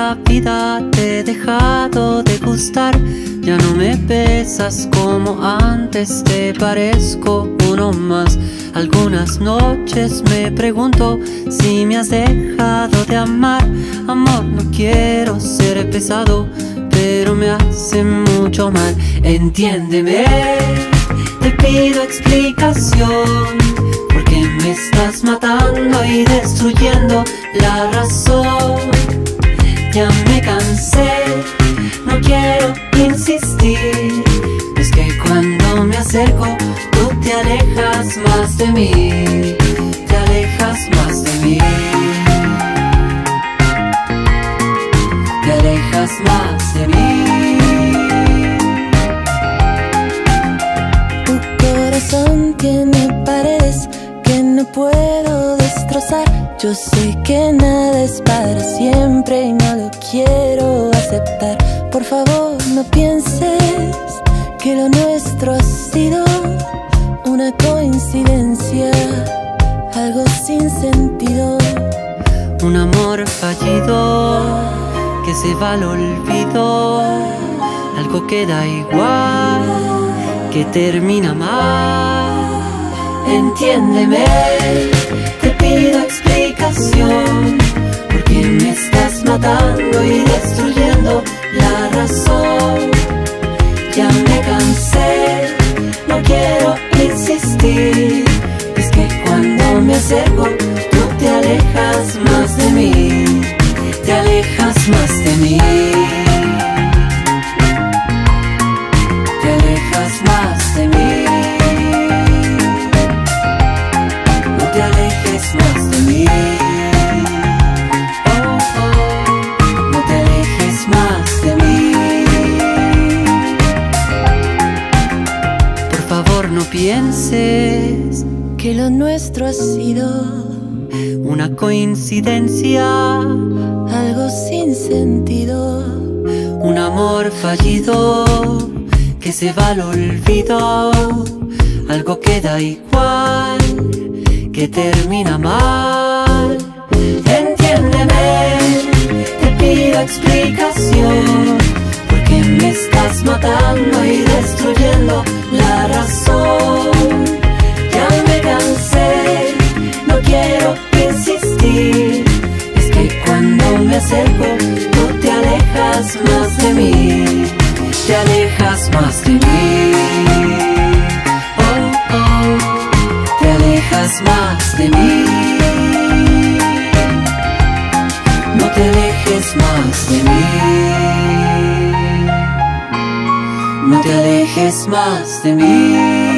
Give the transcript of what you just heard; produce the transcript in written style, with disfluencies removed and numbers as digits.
la vida te he dejado de gustar. Ya no me besas como antes, te parezco uno más. Algunas noches me pregunto si me has dejado de amar. Amor, no quiero ser pesado, pero me hace mucho mal. Entiéndeme, te pido explicación, porque me estás matando y destruyendo la razón. Ya me cansé, no quiero insistir. Es que cuando me acerco, tú te alejas más de mí. Te alejas más de mí. Te alejas más de mí. Tu corazón tiene paredes que no puedo destrozar. Yo sé que nada es para siempre y no lo quiero aceptar. Por favor, no pienses que lo nuestro ha sido una coincidencia, algo sin sentido. Un amor fallido que se va al olvido. Algo queda igual, que termina mal. Entiéndeme, te pido explicación, porque me estás matando y destruyendo la razón. Ya me cansé, no quiero insistir. Es que cuando me acerco, tú te alejas más de mí. Te alejas más de mí. Te alejas más de mí. No te alejes más de mí. Oh, oh. No te alejes más de mí. Por favor, no pienses que lo nuestro ha sido una coincidencia, algo sin sentido. un amor fallido que se va al olvido. Algo queda igual, que termina mal. Entiéndeme, te pido explicación, porque me estás matando y destruyendo la razón. Ya me cansé, no quiero insistir. Es que cuando me acerco, tú te alejas más de mí. Te alejas más de mí. Oh, oh. Te alejas más de mí. No te alejes más de mí. No te alejes más de mí.